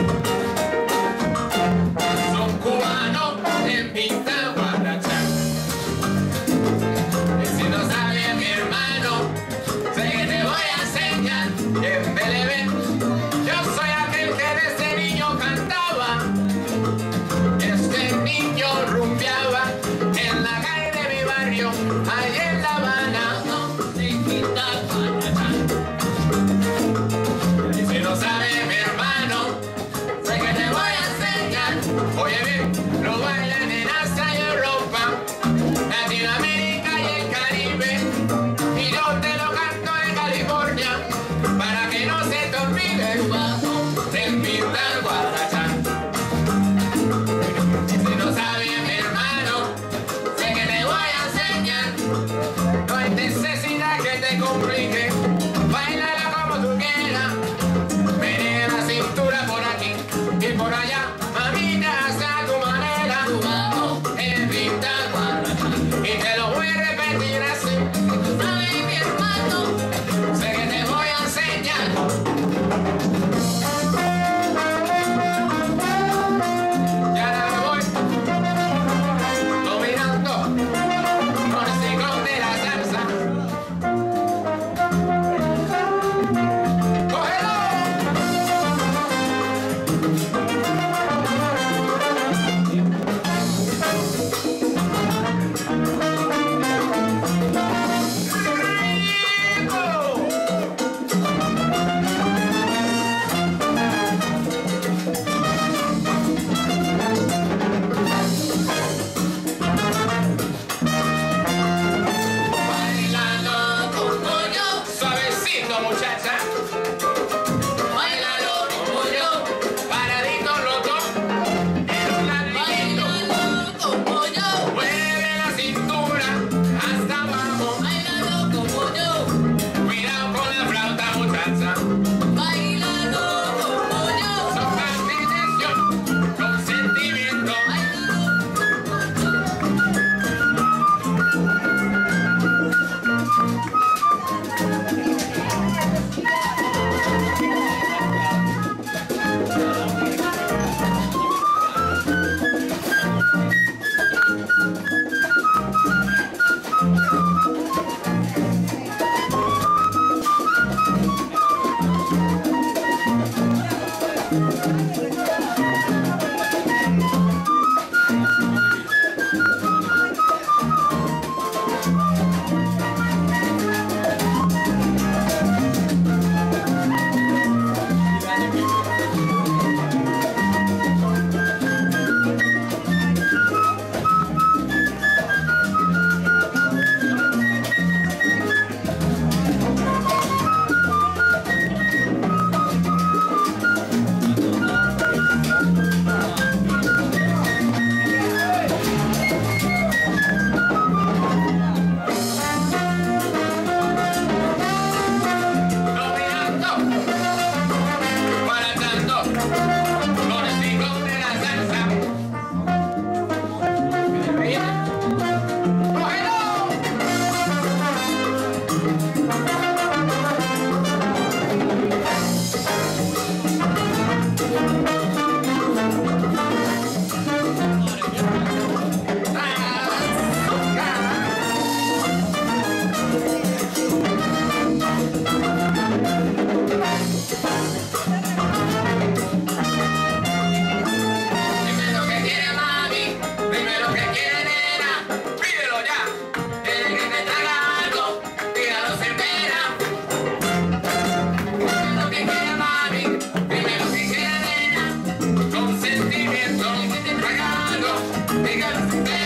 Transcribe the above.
Son cubanos en pinta guarachá. Y si no sabes, mi hermano, sé que te voy a enseñar. En Belén, yo soy aquel que desde niño cantaba. Este niño rumbeaba en la calle de mi barrio, allá en La Habana, en pinta guarachá. Y si no sabes, mi hermano, sé que te voy a enseñar. Oye bien, lo bailan en Asia y Europa, Latinoamérica y el Caribe. Y yo te lo canto en California, para que no se te olvide del pinta guarachá. Y si no sabes, mi hermano, sé que te voy a enseñar. No hay necesidad que te complique, bailala como tú quieras. Menea la cintura por aquí y por allá, mamita, haz a tu manera. En pinta guarachá. Y te lo voy a repetir así. Ay, mi hermano, sé que te voy a enseñar. Y ahora me voy dominando con el ciclón de la salsa. ¡Cógelo! Bailando como yo, suavecito, muchacha. Bailalo como yo, paradito los dos, en un ladito. Bailalo como yo, Mueve la cintura hasta abajo. bailalo como yo, Cuidado con la flauta, muchacha. bailalo como yo, Toca atención con sentimiento. Dominando, guarachando con el ciclón de la salsa. ¡Cógelo! Dime lo que quiere mami, dime lo que quiere nena, pídelo ya. Dile que te traiga algo, pídalo sin pena. Dime lo que quiere mami, dime lo que quiere nena, con sentimiento. Que te traiga algo, pídalo sin pena.